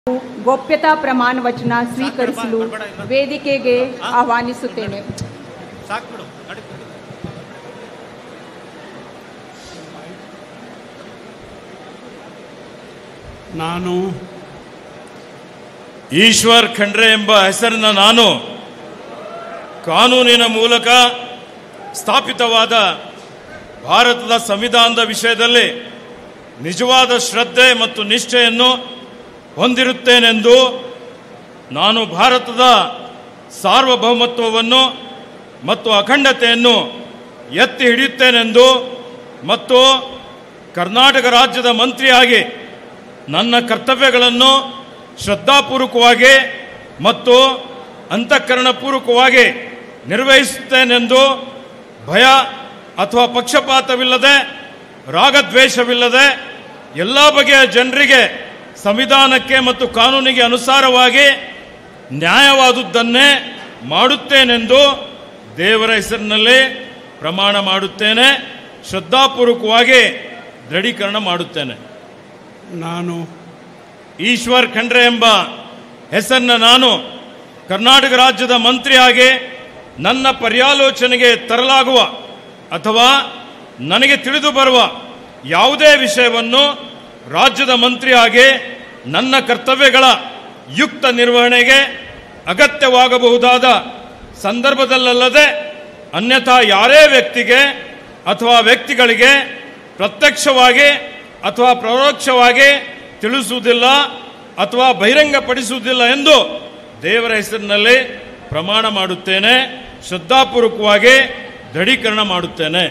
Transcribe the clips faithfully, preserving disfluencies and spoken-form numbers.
ಗೋಪ್ಯತಾ ಪ್ರಮಾಣ ವಚನ ಸ್ವೀಕರಿಸಲು ವೇದಿಕೆಗೆ ಆಹ್ವಾನಿಸುತ್ತೇನೆ. ನಾನು ಈಶ್ವರ್ ಖಂಡ್ರೆ ಎಂಬ ಹೆಸರಿನ ನಾನು ಕಾನೂನಿನ ಮೂಲಕ ಸ್ಥಾಪಿತವಾದ ಭಾರತದ ಸಂವಿಧಾನದ ವಿಷಯದಲ್ಲಿ ನಿಜವಾದ ಶ್ರದ್ಧೆ ಮತ್ತು ನಿಷ್ಠೆಯನ್ನು ಹೊಂದಿರುತ್ತೇನೆಂದು, ನಾನು ಭಾರತದ ಸಾರ್ವಭೌಮತ್ವವನ್ನು ಮತ್ತು ಅಖಂಡತೆಯನ್ನು ಎತ್ತಿ ಹಿಡಿಯುತ್ತೇನೆಂದು ಮತ್ತು ಕರ್ನಾಟಕ ರಾಜ್ಯದ ಮಂತ್ರಿಯಾಗಿ ನನ್ನ ಕರ್ತವ್ಯಗಳನ್ನು ಶ್ರದ್ಧಾಪೂರ್ವಕವಾಗಿ ಮತ್ತು ಅಂತಃಕರಣಪೂರ್ವಕವಾಗಿ ನಿರ್ವಹಿಸುತ್ತೇನೆಂದು ಭಯ ಅಥವಾ ಪಕ್ಷಪಾತವಿಲ್ಲದೆ ರಾಗದ್ವೇಷವಿಲ್ಲದೆ ಎಲ್ಲ ಬಗೆಯ ಜನರಿಗೆ ಸಂವಿಧಾನಕ್ಕೆ ಮತ್ತು ಕಾನೂನಿಗೆ ಅನುಸಾರವಾಗಿ ನ್ಯಾಯವಾದುದನ್ನೇ ಮಾಡುತ್ತೇನೆಂದು ದೇವರ ಹೆಸರಿನಲ್ಲಿ ಪ್ರಮಾಣ ಮಾಡುತ್ತೇನೆ. ಶ್ರದ್ಧಾಪೂರ್ವಕವಾಗಿ ದೃಢೀಕರಣ ಮಾಡುತ್ತೇನೆ. ನಾನು ಈಶ್ವರ್ ಖಂಡ್ರೆ ಎಂಬ ಹೆಸರಿನ ನಾನು ಕರ್ನಾಟಕ ರಾಜ್ಯದ ಮಂತ್ರಿಯಾಗಿ ನನ್ನ ಪರ್ಯಾಲೋಚನೆಗೆ ತರಲಾಗುವ ಅಥವಾ ನನಗೆ ತಿಳಿದು ಬರುವ ಯಾವುದೇ ವಿಷಯವನ್ನು ರಾಜ್ಯದ ಮಂತ್ರಿಯಾಗಿ ನನ್ನ ಕರ್ತವ್ಯಗಳ ಯುಕ್ತ ನಿರ್ವಹಣೆಗೆ ಅಗತ್ಯವಾಗಬಹುದಾದ ಸಂದರ್ಭದಲ್ಲದೆ ಅನ್ಯಥಾ ಯಾರೇ ವ್ಯಕ್ತಿಗೆ ಅಥವಾ ವ್ಯಕ್ತಿಗಳಿಗೆ ಪ್ರತ್ಯಕ್ಷವಾಗಿ ಅಥವಾ ಪರೋಕ್ಷವಾಗಿ ತಿಳಿಸುವುದಿಲ್ಲ ಅಥವಾ ಬಹಿರಂಗಪಡಿಸುವುದಿಲ್ಲ ಎಂದು ದೇವರ ಹೆಸರಿನಲ್ಲಿ ಪ್ರಮಾಣ ಮಾಡುತ್ತೇನೆ. ಶ್ರದ್ಧಾಪೂರ್ವಕವಾಗಿ ದೃಢೀಕರಣ ಮಾಡುತ್ತೇನೆ.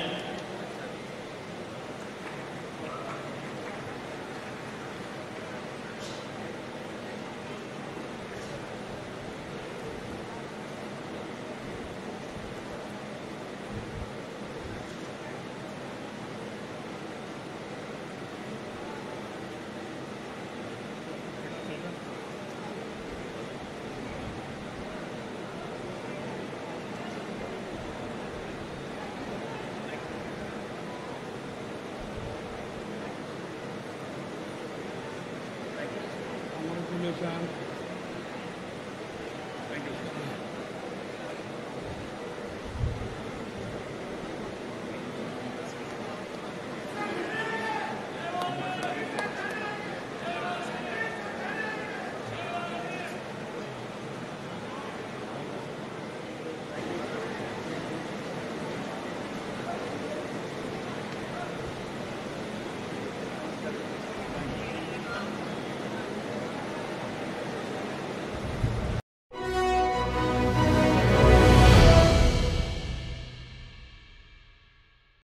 Thank you.